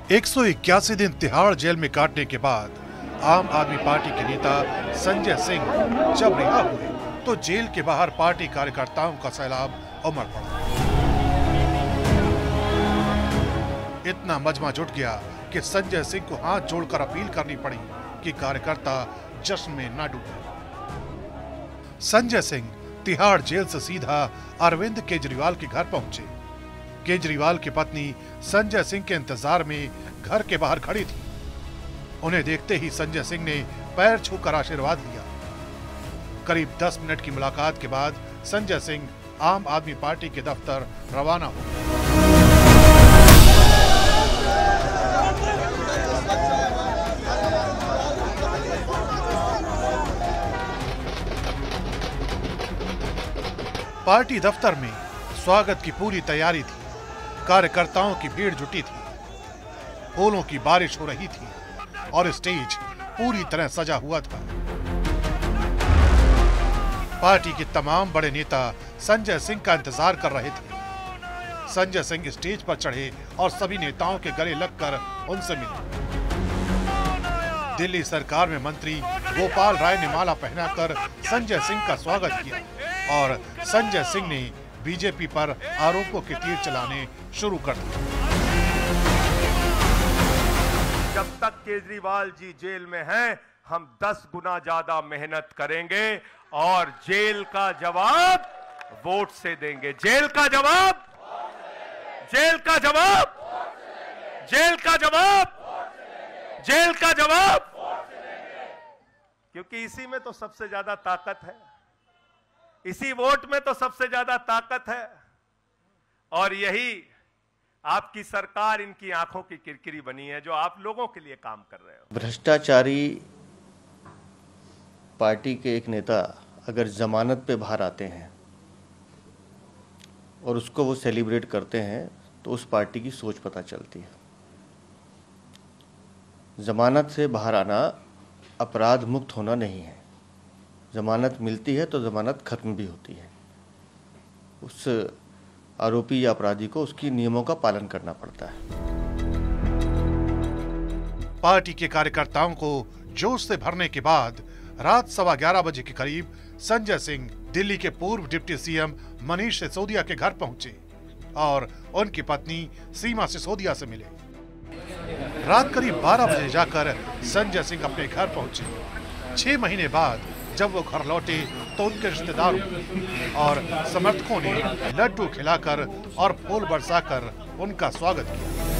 181 दिन तिहाड़ जेल में काटने के बाद आम आदमी पार्टी के नेता संजय सिंह जब रिहा हुए तो जेल के बाहर पार्टी कार्यकर्ताओं का सैलाब उमड़ पड़ा। इतना मजमा जुट गया कि संजय सिंह को हाथ जोड़कर अपील करनी पड़ी कि कार्यकर्ता जश्न में न डूबे। संजय सिंह तिहाड़ जेल से सीधा अरविंद केजरीवाल के घर पहुंचे। केजरीवाल की पत्नी संजय सिंह के इंतजार में घर के बाहर खड़ी थी। उन्हें देखते ही संजय सिंह ने पैर छूकर आशीर्वाद लिया। करीब 10 मिनट की मुलाकात के बाद संजय सिंह आम आदमी पार्टी के दफ्तर रवाना हुए। पार्टी दफ्तर में स्वागत की पूरी तैयारी थी। कार्यकर्ताओं की भीड़ जुटी थी, फूलों की बारिश हो रही थी और स्टेज पूरी तरह सजा हुआ था। पार्टी के तमाम बड़े नेता संजय सिंह का इंतजार कर रहे थे। संजय सिंह स्टेज पर चढ़े और सभी नेताओं के गले लगकर उनसे मिले। दिल्ली सरकार में मंत्री गोपाल राय ने माला पहनाकर संजय सिंह का स्वागत किया और संजय सिंह ने बीजेपी पर आरोपों के तीर चलाने शुरू कर दिए। जब तक केजरीवाल जी जेल में हैं, हम 10 गुना ज्यादा मेहनत करेंगे और जेल का जवाब वोट से देंगे। जेल का जवाब, जेल का जवाब, जेल का जवाब, जेल का जवाब, क्योंकि इसी में तो सबसे ज्यादा ताकत है, इसी वोट में तो सबसे ज्यादा ताकत है और यही आपकी सरकार इनकी आंखों की किरकिरी बनी है जो आप लोगों के लिए काम कर रहे हो। भ्रष्टाचारी पार्टी के एक नेता अगर जमानत पे बाहर आते हैं और उसको वो सेलिब्रेट करते हैं तो उस पार्टी की सोच पता चलती है। जमानत से बाहर आना अपराध मुक्त होना नहीं है। जमानत मिलती है तो जमानत खत्म भी होती है। उस आरोपी या अपराधी को उसकी नियमों का पालन करना पड़ता है। पार्टी के कार्यकर्ताओं को जोश से भरने के बाद रात 11:15 बजे के करीब संजय सिंह दिल्ली के पूर्व डिप्टी सीएम मनीष सिसोदिया के घर पहुंचे और उनकी पत्नी सीमा सिसोदिया से मिले। रात करीब 12 बजे जाकर संजय सिंह अपने घर पहुंचे। 6 महीने बाद जब वो घर लौटे तो उनके रिश्तेदारों और समर्थकों ने लड्डू खिलाकर और फूल बरसाकर उनका स्वागत किया।